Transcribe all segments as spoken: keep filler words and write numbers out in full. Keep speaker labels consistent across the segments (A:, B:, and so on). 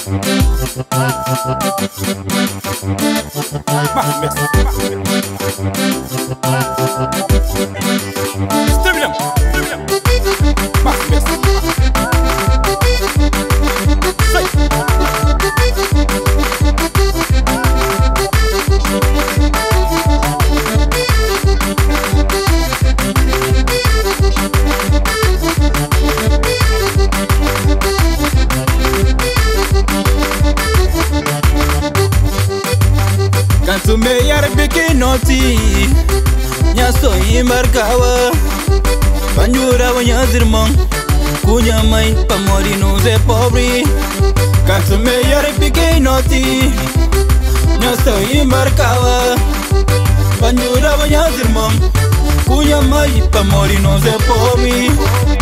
A: Canto meiar pequenoti, nya sonho embarcava, banjura banhas irmão, cunha mãe pa morir não ser pobre. Canto meiar pequenoti, nya sonho embarcava, banjura banhas irmão, cunha mãe pa morir não ser pobre.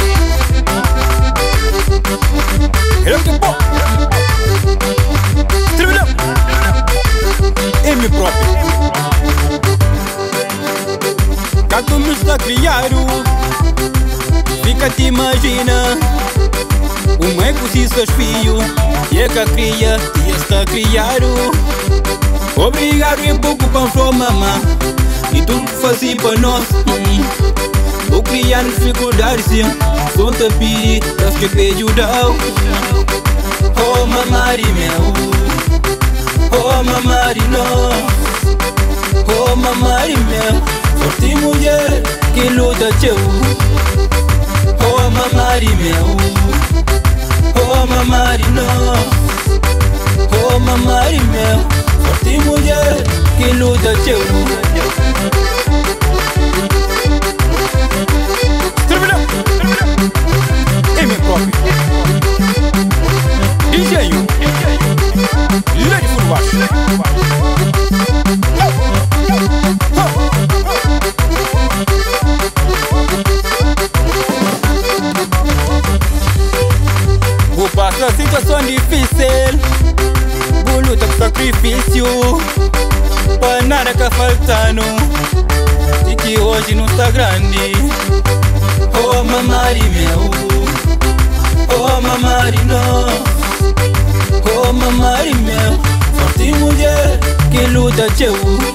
A: Era que pô, terminou. É meu próprio. Canto me está criado, fica te imagina. Um é com seus filhos, e é que a cria e está criado. Obrigado em pouco para sua mamã, e tudo que fazia para nós. Vou criar dificuldades, só te pedir, das que te ajudam. Oh mamari meu, oh mamari no, oh mamari meu, forte mulher que luta teu. Oh mamari meu, oh mamari no, oh mamari meu, forte mulher que luta teu. Terminou, terminou. É meu próprio. D J U, Lady Full Wash. Vou passar situação difícil, vou lutar com sacrifício, para nada que faltando, que hoje não está grande. Oh mamari meu, oh mamari no, oh mamari meu, forte mulher que luta teu.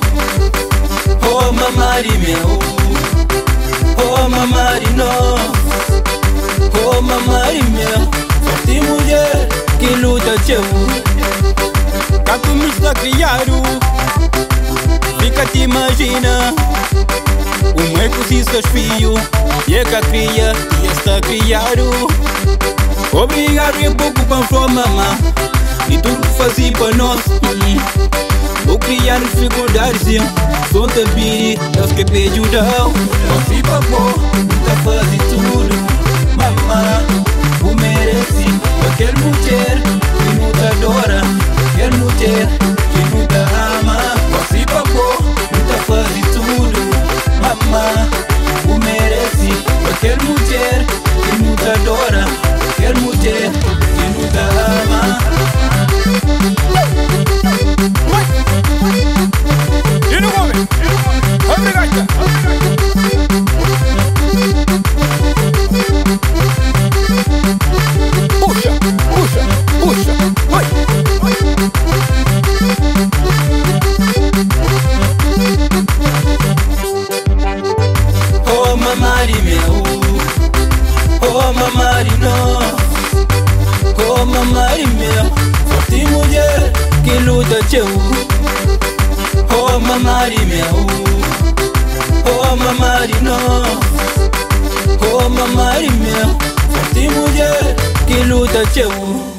A: Oh mamari meu, oh mamari no, oh mamari meu, forte mulher que luta teu. Canto me está criado, fica te imagina. Um é com seus filhos, e é que a cria e está criado. Obrigado em pouco para sua mamã, e tudo que fazia para nós. Vou criar dificuldades, só te pedir, das que te ajudam. Você papô, tá fazendo tudo, mamã, o merece. Qualquer mulher que não te adora, qualquer mulher que não te ama. Você papô, tá fazendo tudo, mamã, o merece. Qualquer mulher que não te adora, qualquer mulher que não te ama. E no homem, obrigado. Puxa, puxa, puxa, vai, vai. Oh mamari meu, oh mamari no, oh mamari meu, forte mulher que luta teu. Oh mamari meu, oh mamari no, oh mamari meu, forte mulher que luta teu.